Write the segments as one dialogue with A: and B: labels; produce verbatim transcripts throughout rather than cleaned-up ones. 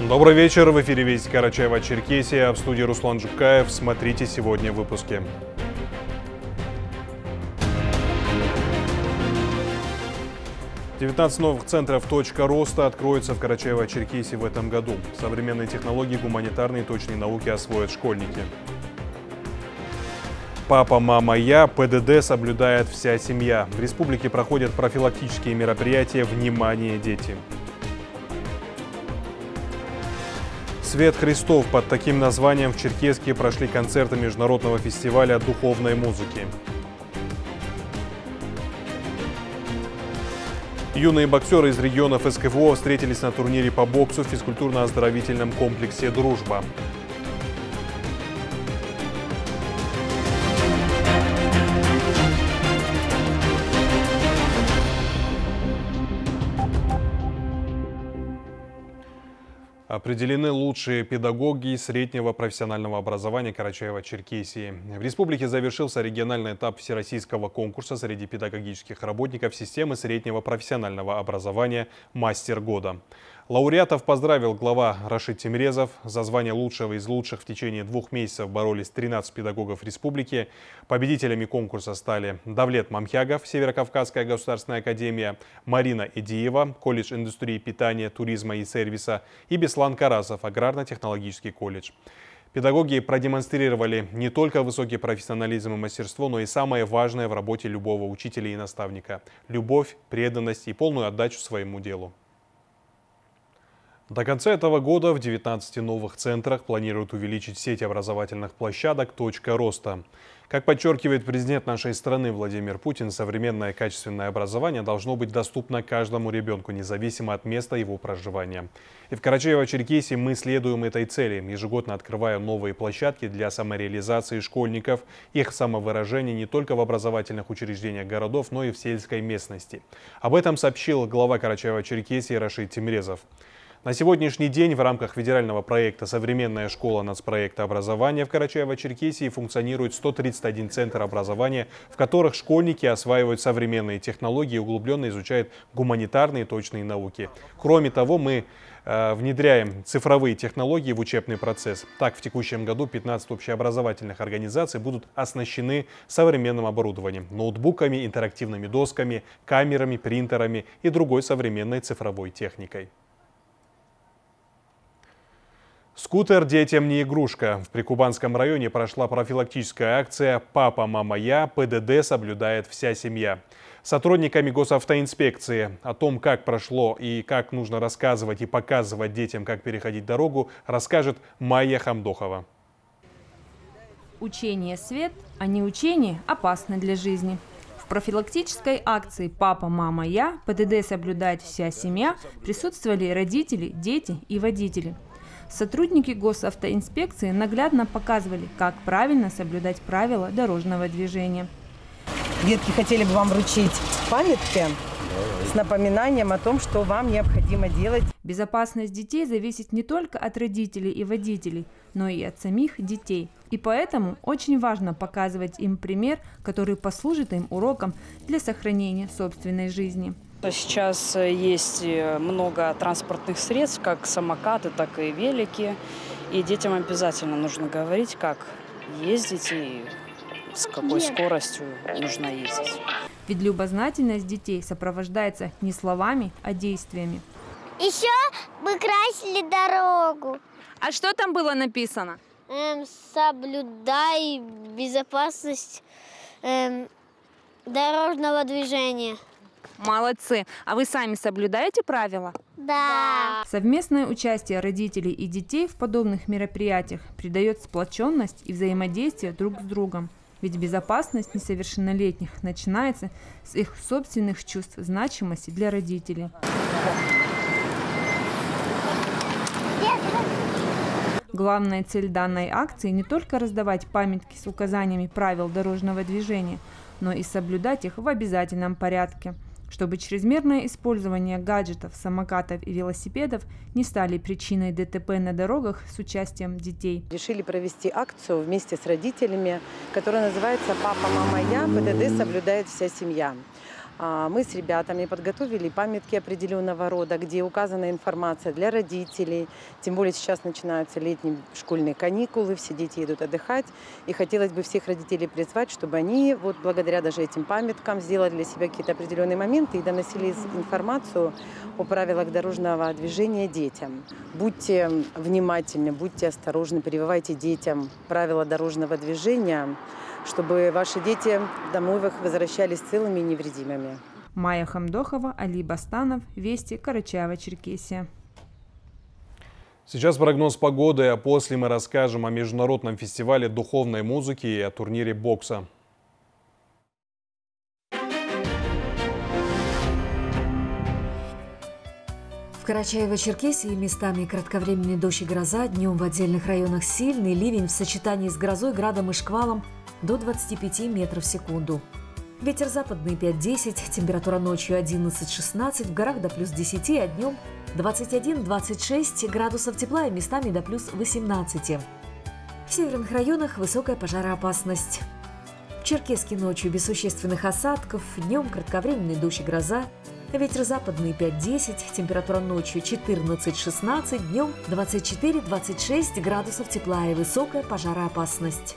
A: Добрый вечер, в эфире Вести Карачаево-Черкесия, в студии Руслан Жукаев. Смотрите сегодня в выпуске. девятнадцать новых центров «Точка роста» откроются в Карачаево-Черкесии в этом году. Современные технологии, гуманитарные и точные науки освоят школьники. «Папа, мама, я» ПДД соблюдает вся семья. В республике проходят профилактические мероприятия «Внимание, дети». «Свет Христов» под таким названием в Черкесске прошли концерты международного фестиваля духовной музыки. Юные боксеры из регионов СКФО встретились на турнире по боксу в физкультурно-оздоровительном комплексе «Дружба». Определены лучшие педагоги среднего профессионального образования Карачаево-Черкесии. В республике завершился региональный этап всероссийского конкурса среди педагогических работников системы среднего профессионального образования «Мастер года». Лауреатов поздравил глава Рашид Тимирезов. За звание лучшего из лучших в течение двух месяцев боролись тринадцать педагогов республики. Победителями конкурса стали Давлет Мамхягов, Северокавказская государственная академия, Марина Идиева, колледж индустрии питания, туризма и сервиса, и Беслан Карасов, аграрно-технологический колледж. Педагоги продемонстрировали не только высокий профессионализм и мастерство, но и самое важное в работе любого учителя и наставника – любовь, преданность и полную отдачу своему делу. До конца этого года в девятнадцати новых центрах планируют увеличить сеть образовательных площадок «Точка роста». Как подчеркивает президент нашей страны Владимир Путин, современное качественное образование должно быть доступно каждому ребенку, независимо от места его проживания. И в Карачаево-Черкесии мы следуем этой цели, ежегодно открывая новые площадки для самореализации школьников, их самовыражения не только в образовательных учреждениях городов, но и в сельской местности. Об этом сообщил глава Карачаево-Черкесии Рашид Тимирезов. На сегодняшний день в рамках федерального проекта «Современная школа» нацпроекта образования в Карачаево-Черкесии функционирует сто тридцать один центр образования, в которых школьники осваивают современные технологии и углубленно изучают гуманитарные и точные науки. Кроме того, мы э, внедряем цифровые технологии в учебный процесс. Так, в текущем году пятнадцать общеобразовательных организаций будут оснащены современным оборудованием, ноутбуками, интерактивными досками, камерами, принтерами и другой современной цифровой техникой. Скутер детям не игрушка. В Прикубанском районе прошла профилактическая акция «Папа, мама, я» ПДД соблюдает вся семья. Сотрудниками госавтоинспекции о том, как прошло и как нужно рассказывать и показывать детям, как переходить дорогу, расскажет Майя Хамдохова.
B: Учение – свет, а не учение опасно для жизни. В профилактической акции «Папа, мама, я» ПДД соблюдает вся семья присутствовали родители, дети и водители. Сотрудники госавтоинспекции наглядно показывали, как правильно соблюдать правила дорожного движения.
C: Детки, хотели бы вам вручить памятки с напоминанием о том, что вам необходимо делать.
B: Безопасность детей зависит не только от родителей и водителей, но и от самих детей. И поэтому очень важно показывать им пример, который послужит им уроком для сохранения собственной жизни.
D: Сейчас есть много транспортных средств, как самокаты, так и велики. И детям обязательно нужно говорить, как ездить и с какой скоростью нужно ездить.
B: Ведь любознательность детей сопровождается не словами, а действиями.
E: Еще мы красили дорогу.
B: А что там было написано?
E: Эм, соблюдай безопасность эм, дорожного движения.
B: Молодцы! А вы сами соблюдаете правила?
E: Да.
B: Совместное участие родителей и детей в подобных мероприятиях придает сплоченность и взаимодействие друг с другом. Ведь безопасность несовершеннолетних начинается с их собственных чувств значимости для родителей. Главная цель данной акции не только раздавать памятки с указаниями правил дорожного движения, но и соблюдать их в обязательном порядке, чтобы чрезмерное использование гаджетов, самокатов и велосипедов не стали причиной ДТП на дорогах с участием детей.
C: Решили провести акцию вместе с родителями, которая называется «Папа, мама, я». ПДД соблюдает вся семья. Мы с ребятами подготовили памятки определенного рода, где указана информация для родителей. Тем более сейчас начинаются летние школьные каникулы, все дети едут отдыхать. И хотелось бы всех родителей призвать, чтобы они вот благодаря даже этим памяткам сделали для себя какие-то определенные моменты и доносили информацию о правилах дорожного движения детям. Будьте внимательны, будьте осторожны, прививайте детям правила дорожного движения, чтобы ваши дети домой возвращались целыми и невредимыми.
B: Майя Хамдохова, Али Бастанов, Вести, Карачаево-Черкесия.
A: Сейчас прогноз погоды, а после мы расскажем о международном фестивале духовной музыки и о турнире бокса.
F: В Карачаево-Черкесии местами кратковременный дождь и гроза, днем в отдельных районах сильный ливень в сочетании с грозой, градом и шквалом до двадцати пяти метров в секунду. Ветер западный пять-десять, температура ночью одиннадцать-шестнадцать, в горах до плюс десяти, а днем двадцать один — двадцать шесть градусов тепла и местами до плюс восемнадцати. В северных районах высокая пожароопасность. В Черкесске ночью без существенных осадков, днем кратковременный дождь и гроза, ветер западный пять-десять, температура ночью четырнадцать-шестнадцать, днем двадцать четыре — двадцать шесть градусов тепла и высокая пожароопасность.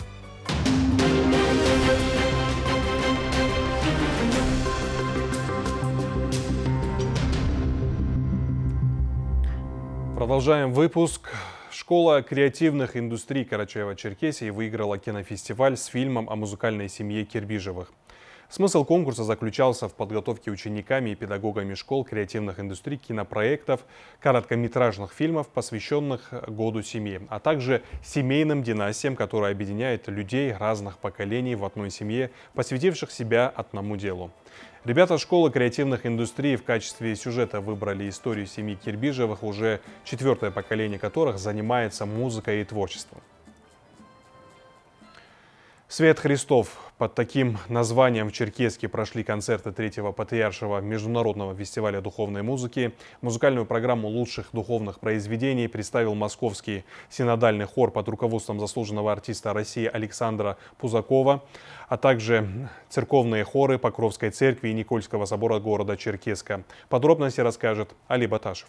A: Продолжаем выпуск. Школа креативных индустрий Карачаево-Черкесии выиграла кинофестиваль с фильмом о музыкальной семье Кирбижевых. Смысл конкурса заключался в подготовке учениками и педагогами школ креативных индустрий кинопроектов, короткометражных фильмов, посвященных году семьи, а также семейным династиям, которые объединяют людей разных поколений в одной семье, посвятивших себя одному делу. Ребята школы креативных индустрий в качестве сюжета выбрали историю семьи Кирбижевых, уже четвертое поколение которых занимается музыкой и творчеством. «Свет Христов». Под таким названием в Черкесске прошли концерты третьего патриаршего международного фестиваля духовной музыки. Музыкальную программу лучших духовных произведений представил московский синодальный хор под руководством заслуженного артиста России Александра Пузакова, а также церковные хоры Покровской церкви и Никольского собора города Черкесска. Подробности расскажет Али Баташев.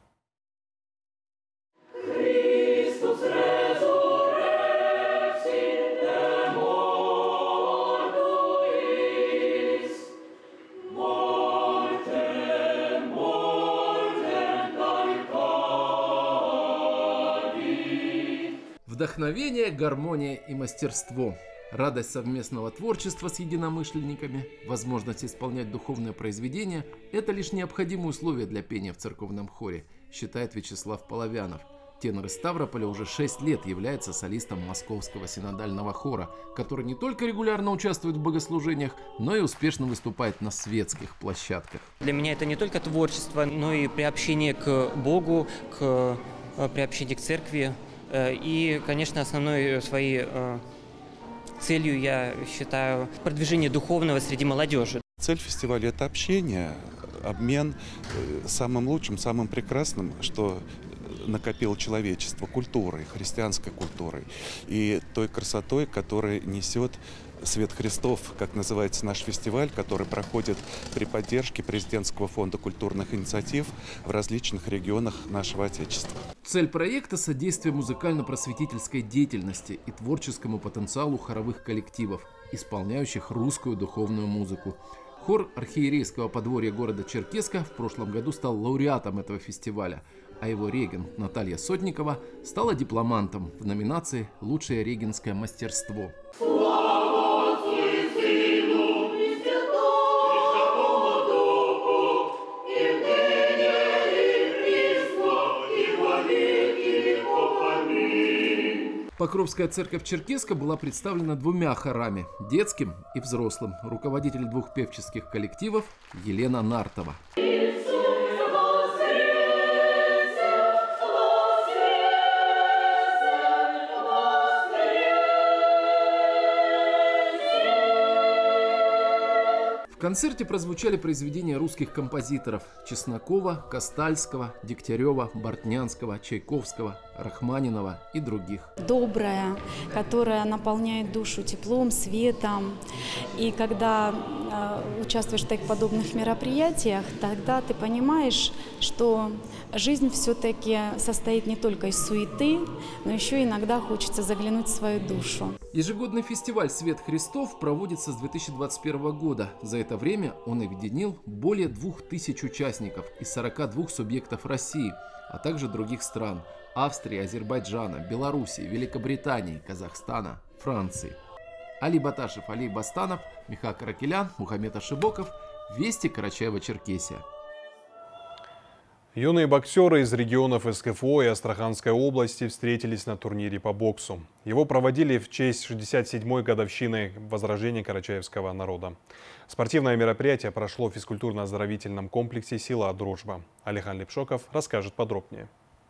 G: Вдохновение, гармония и мастерство, радость совместного творчества с единомышленниками, возможность исполнять духовное произведение – это лишь необходимые условия для пения в церковном хоре, считает Вячеслав Половянов. Тенор из Ставрополя уже шесть лет является солистом Московского синодального хора, который не только регулярно участвует в богослужениях, но и успешно выступает на светских площадках.
H: Для меня это не только творчество, но и приобщение к Богу, к приобщение к церкви. И, конечно, основной своей целью я считаю продвижение духовного среди молодежи.
I: Цель фестиваля – это общение, обмен самым лучшим, самым прекрасным, что накопило человечество, культурой, христианской культурой и той красотой, которая несет «Свет Христов», как называется наш фестиваль, который проходит при поддержке Президентского фонда культурных инициатив в различных регионах нашего Отечества.
G: Цель проекта – содействие музыкально-просветительской деятельности и творческому потенциалу хоровых коллективов, исполняющих русскую духовную музыку. Хор архиерейского подворья города Черкесска в прошлом году стал лауреатом этого фестиваля, а его регент Наталья Сотникова стала дипломантом в номинации «Лучшее регентское мастерство». Покровская церковь Черкесска была представлена двумя хорами – детским и взрослым. Руководитель двух певческих коллективов Елена Нартова. В концерте прозвучали произведения русских композиторов Чеснокова, Костальского, Дегтярева, Бортнянского, Чайковского, Рахманинова и других.
J: Добрая, которая наполняет душу теплом, светом. И когда э, участвуешь в таких подобных мероприятиях, тогда ты понимаешь, что жизнь все-таки состоит не только из суеты, но еще иногда хочется заглянуть в свою душу.
G: Ежегодный фестиваль «Свет Христов» проводится с две тысячи двадцать первого года. За это время он объединил более двух тысяч участников из сорока двух субъектов России, а также других стран – Австрии, Азербайджана, Белоруссии, Великобритании, Казахстана, Франции. Али Баташев, Али Бастанов, Миха Каракелян, Мухаммед Ашибоков. Вести, Карачаево-Черкесия.
A: Юные боксеры из регионов СКФО и Астраханской области встретились на турнире по боксу. Его проводили в честь шестьдесят седьмой годовщины возрождения карачаевского народа. Спортивное мероприятие прошло в физкультурно-оздоровительном комплексе «Сила Дружба». Алихан Лепшоков расскажет подробнее.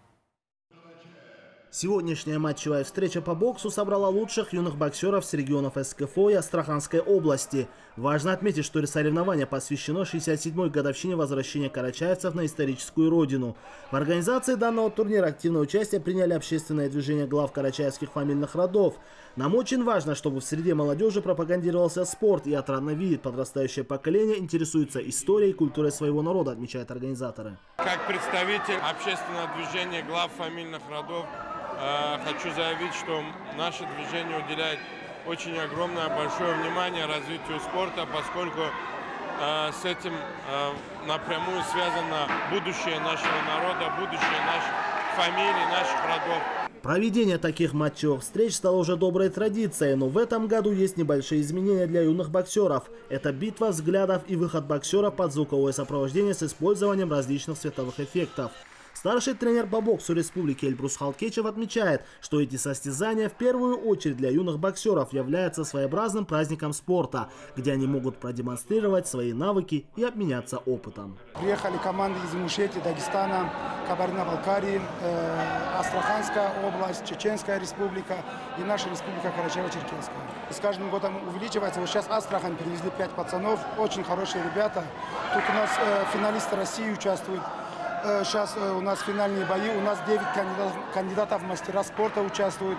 K: Сегодняшняя матчевая встреча по боксу собрала лучших юных боксеров с регионов СКФО и Астраханской области. Важно отметить, что соревнование посвящено шестьдесят седьмой годовщине возвращения карачаевцев на историческую родину. В организации данного турнира активное участие приняли общественное движение глав карачаевских фамильных родов. Нам очень важно, чтобы в среде молодежи пропагандировался спорт, и отрадно видеть, подрастающее поколение интересуется историей и культурой своего народа, отмечают организаторы.
L: Как представитель общественного движения глав фамильных родов, хочу заявить, что наше движение уделяет очень огромное, большое внимание развитию спорта, поскольку э, с этим э, напрямую связано будущее нашего народа, будущее наших фамилий, наших родов.
K: Проведение таких матчевых встреч стало уже доброй традицией, но в этом году есть небольшие изменения для юных боксеров. Это битва взглядов и выход боксера под звуковое сопровождение с использованием различных световых эффектов. Старший тренер по боксу республики Эльбрус Халкечев отмечает, что эти состязания в первую очередь для юных боксеров являются своеобразным праздником спорта, где они могут продемонстрировать свои навыки и обменяться опытом.
M: Приехали команды из Ингушетии, Дагестана, Кабардино-Балкарии, э, Астраханская область, Чеченская республика и наша республика Карачаево-Черкесская. С каждым годом увеличивается. Вот сейчас Астрахань привезли пять пацанов, очень хорошие ребята. Тут у нас э, финалисты России участвуют. Сейчас у нас финальные бои, у нас девять кандидатов, кандидатов в мастера спорта участвуют.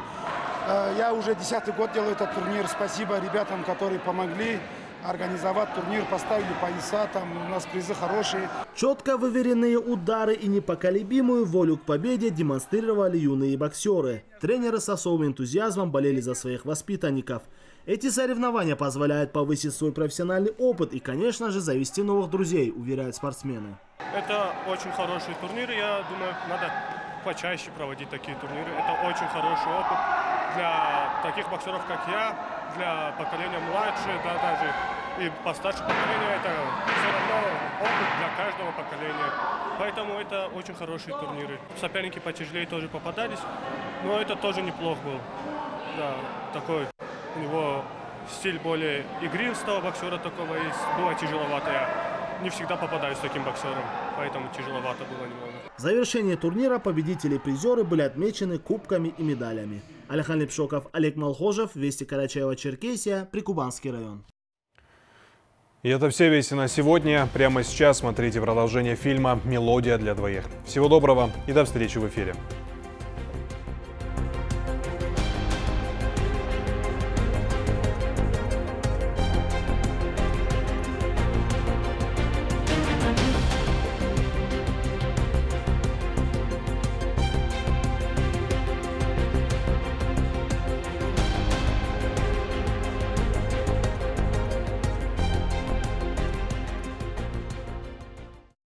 M: Я уже десятый год делаю этот турнир. Спасибо ребятам, которые помогли организовать турнир, поставили пояса, там у нас призы хорошие.
K: Четко выверенные удары и непоколебимую волю к победе демонстрировали юные боксеры. Тренеры с особым энтузиазмом болели за своих воспитанников. Эти соревнования позволяют повысить свой профессиональный опыт и, конечно же, завести новых друзей, уверяют спортсмены.
N: Это очень хороший турнир, я думаю, надо почаще проводить такие турниры. Это очень хороший опыт для таких боксеров, как я, для поколения младше, да, даже и постарше поколения. Это все равно опыт для каждого поколения. Поэтому это очень хорошие турниры. Соперники потяжелее тоже попадались, но это тоже неплох был. Да, такой у него стиль более игристого боксера такого есть. Было тяжеловато. Я не всегда попадаю с таким боксером, поэтому тяжеловато было немного.
K: В завершении турнира победители и призеры были отмечены кубками и медалями. Алихан Лепшоков, Олег Малхожев, Вести, Карачаево-Черкесия, Прикубанский район.
A: И это все вести на сегодня. Прямо сейчас смотрите продолжение фильма «Мелодия для двоих». Всего доброго и до встречи в эфире.